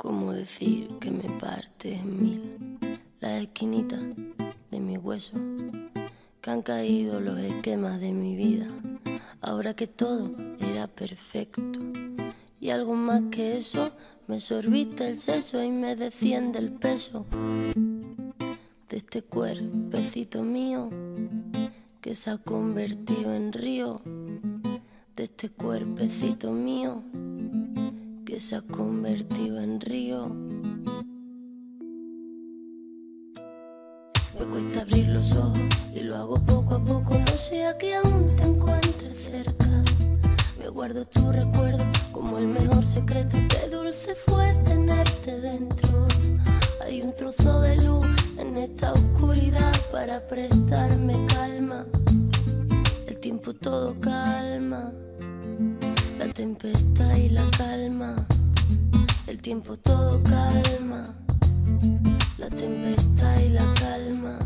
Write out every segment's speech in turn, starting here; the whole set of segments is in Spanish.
¿Cómo decir que me parte en mil las esquinitas de mi hueso? Que han caído los esquemas de mi vida, ahora que todo era perfecto. Y algo más que eso, me sorbiste el seso y me desciende el peso de este cuerpecito mío que se ha convertido en río, de este cuerpecito mío que se ha convertido en río. Me cuesta abrir los ojos y lo hago poco a poco, no sea que aún te encuentres cerca. Me guardo tu recuerdo como el mejor secreto, qué dulce fue tenerte dentro. Hay un trozo de luz en esta oscuridad para prestarme calma. El tiempo todo calma, la tempestad y la calma. El tiempo todo calma, la tempestad y la calma.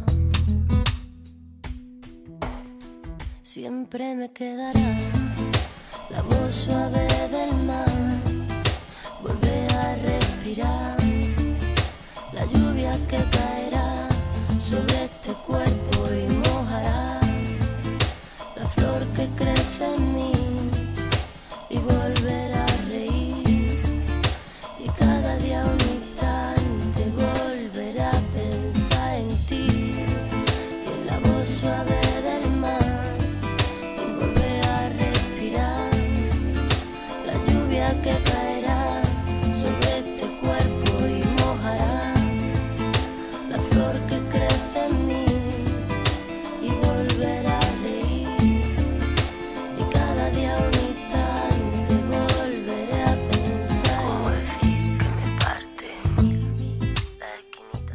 Siempre me quedará la voz suave del mar, volver a respirar, la lluvia que caerá sobre este cuerpo y mojará la flor que crece en mí, y volver a reír, y cada día un instante volver a pensar en ti, y en la voz suave del mar, y volver a respirar, la lluvia que caerá sobre este cuerpo y mojará la flor que crece en mí, y volver a reír, y cada día un instante volveré a pensar. ¿Cómo decir que me parte en mil la esquinita?